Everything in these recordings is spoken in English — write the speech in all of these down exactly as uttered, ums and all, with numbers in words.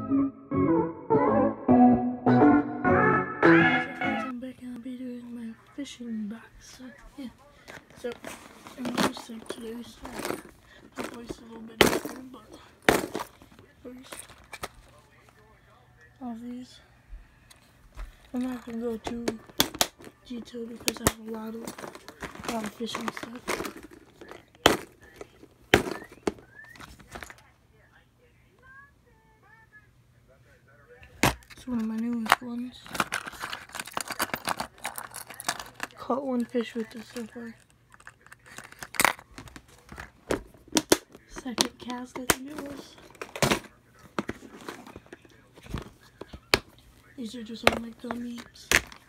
I'm back and I'll be doing my fishing box. So, yeah. So, I'm really sick today, so my voice is a little bit different, but first, all these. I'm not gonna go too detailed because I have a lot of, a lot of fishing stuff. It's one of my newest ones. Caught one fish with this so far. Second cast, I think it was. These are just all my gummies.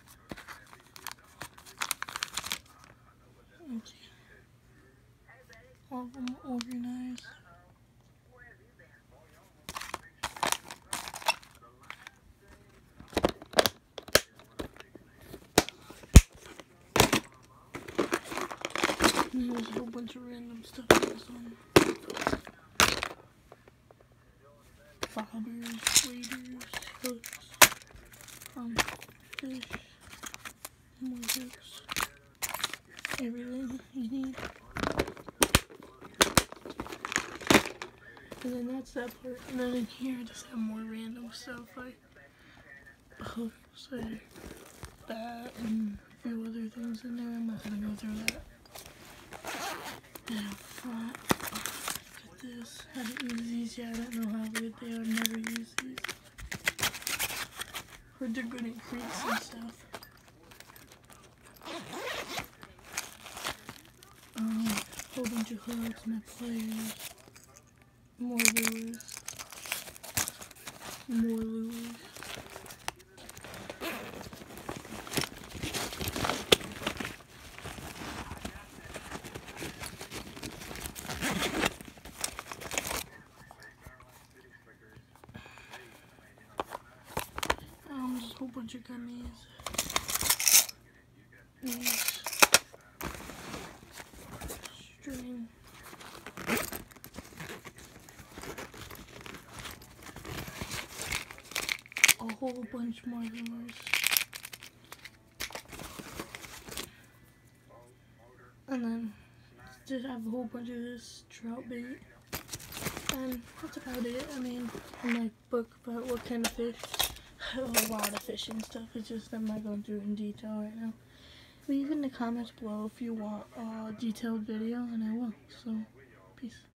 Okay. All of them are organized. And there's a whole bunch of random stuff in this one. Bobbers, waders, hooks, um, fish, more hooks, everything you need. And then that's that part. And then in here I just have more random stuff like hooks and that and a few other things in there. I'm not gonna go through that. And front, look at this. I haven't used these yet. I don't know how good they are. I've never used these. Heard they're good at creeks and stuff. Um, a whole bunch of hooks, my pliers, more lures, more lures. Um, just a whole bunch of gummies. These. String. A whole bunch more lures. And then just have a whole bunch of this trout bait. And that's about it. I mean, in my book about what kind of fish, I have a lot of fishing stuff. It's just I'm not going through it in detail right now. Leave in the comments below if you want a detailed video, and I will. So, peace.